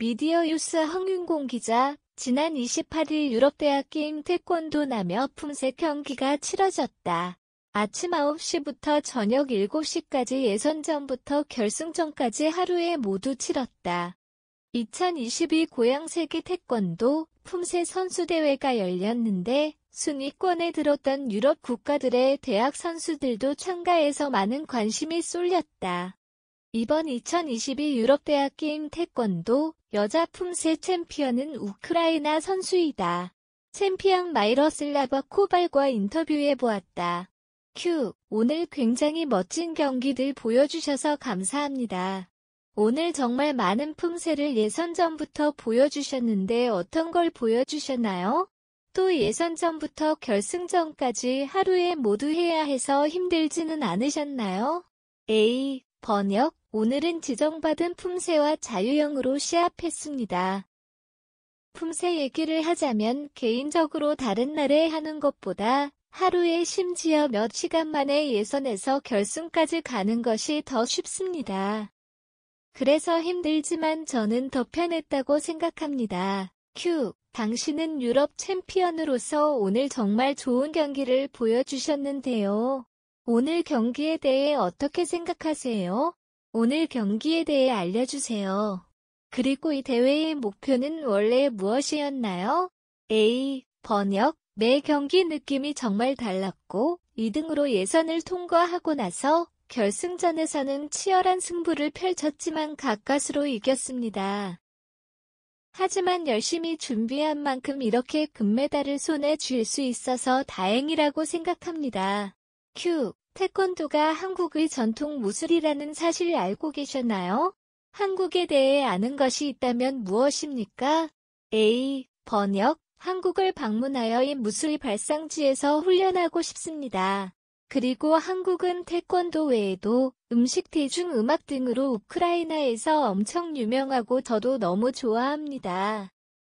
미디어유스 황윤공 기자, 지난 28일 유럽대학 게임 태권도 남녀 품새 경기가 치러졌다. 아침 9시부터 저녁 7시까지 예선전부터 결승전까지 하루에 모두 치렀다. 2022 고양 세계 태권도 품새 선수대회가 열렸는데 순위권에 들었던 유럽 국가들의 대학 선수들도 참가해서 많은 관심이 쏠렸다. 이번 2022 유럽대학 게임 태권도 여자 품새 챔피언은 우크라이나 선수이다. 챔피언 마이러슬라바 코발과 인터뷰해보았다. 오늘 굉장히 멋진 경기들 보여주셔서 감사합니다. 오늘 정말 많은 품새를 예선전부터 보여주셨는데 어떤 걸 보여주셨나요? 또 예선전부터 결승전까지 하루에 모두 해야 해서 힘들지는 않으셨나요? 번역, 오늘은 지정받은 품새와 자유형으로 시합했습니다. 품새 얘기를 하자면 개인적으로 다른 날에 하는 것보다 하루에 심지어 몇 시간 만에 예선에서 결승까지 가는 것이 더 쉽습니다. 그래서 힘들지만 저는 더 편했다고 생각합니다. 당신은 유럽 챔피언으로서 오늘 정말 좋은 경기를 보여주셨는데요. 오늘 경기에 대해 어떻게 생각하세요? 오늘 경기에 대해 알려주세요. 그리고 이 대회의 목표는 원래 무엇이었나요? 번역, 매 경기 느낌이 정말 달랐고 2등으로 예선을 통과하고 나서 결승전에서는 치열한 승부를 펼쳤지만 가까스로 이겼습니다. 하지만 열심히 준비한 만큼 이렇게 금메달을 손에 쥘 수 있어서 다행이라고 생각합니다. 태권도가 한국의 전통 무술이라는 사실 알고 계셨나요? 한국에 대해 아는 것이 있다면 무엇입니까? 번역, 한국을 방문하여 이 무술 발상지에서 훈련하고 싶습니다. 그리고 한국은 태권도 외에도 음식, 대중음악 등으로 우크라이나에서 엄청 유명하고 저도 너무 좋아합니다.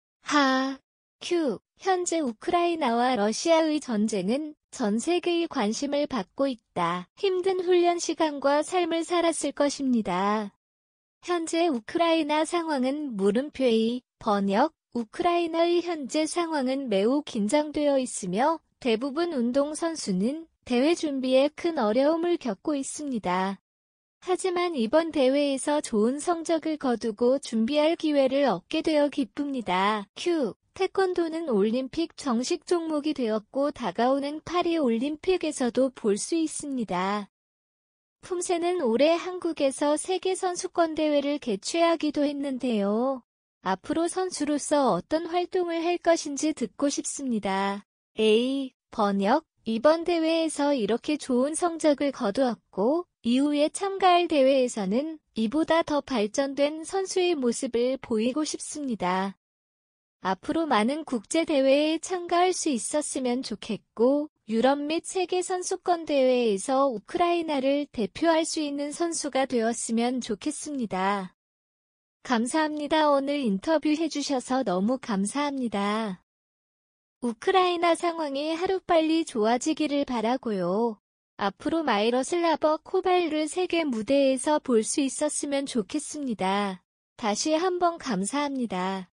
현재 우크라이나와 러시아의 전쟁은 전 세계의 관심을 받고 있다. 힘든 훈련 시간과 삶을 살았을 것입니다. 현재 우크라이나 상황은 물음표의 번역, 우크라이나의 현재 상황은 매우 긴장되어 있으며 대부분 운동선수는 대회 준비에 큰 어려움을 겪고 있습니다. 하지만 이번 대회에서 좋은 성적을 거두고 준비할 기회를 얻게 되어 기쁩니다. 태권도는 올림픽 정식 종목이 되었고 다가오는 파리 올림픽에서도 볼 수 있습니다. 품새는 올해 한국에서 세계선수권대회를 개최하기도 했는데요. 앞으로 선수로서 어떤 활동을 할 것인지 듣고 싶습니다. 번역, 이번 대회에서 이렇게 좋은 성적을 거두었고 이후에 참가할 대회에서는 이보다 더 발전된 선수의 모습을 보이고 싶습니다. 앞으로 많은 국제대회에 참가할 수 있었으면 좋겠고 유럽 및 세계선수권대회에서 우크라이나를 대표할 수 있는 선수가 되었으면 좋겠습니다. 감사합니다. 오늘 인터뷰 해주셔서 너무 감사합니다. 우크라이나 상황이 하루빨리 좋아지기를 바라고요. 앞으로 마이러슬라바 코발을 세계 무대에서 볼 수 있었으면 좋겠습니다. 다시 한번 감사합니다.